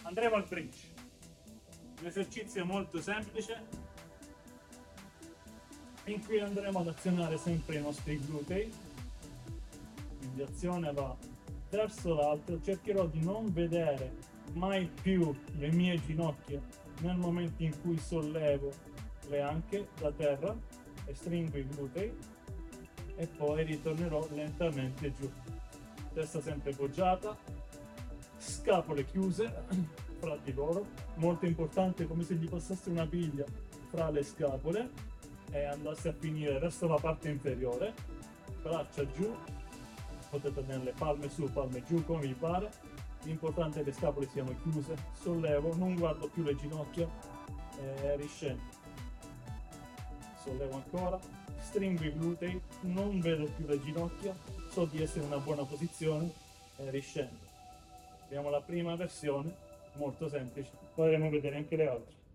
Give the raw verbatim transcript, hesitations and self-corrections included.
Andremo al bridge. L'esercizio è molto semplice, in cui andremo ad azionare sempre i nostri glutei, quindi azione va verso l'alto. Cercherò di non vedere mai più le mie ginocchia nel momento in cui sollevo le anche da terra e stringo i glutei, e poi ritornerò lentamente giù, testa sempre poggiata, scapole chiuse fra di loro, molto importante, come se gli passasse una biglia fra le scapole e andasse a finire verso la parte inferiore, braccia giù, potete tenere le palme su, palme giù, come vi pare. L'importante è che le scapole siano chiuse, sollevo, non guardo più le ginocchia e riscendo, sollevo ancora, stringo i glutei, non vedo più le ginocchia, so di essere in una buona posizione e riscendo. Abbiamo la prima versione, molto semplice, poi andremo a vedere anche le altre.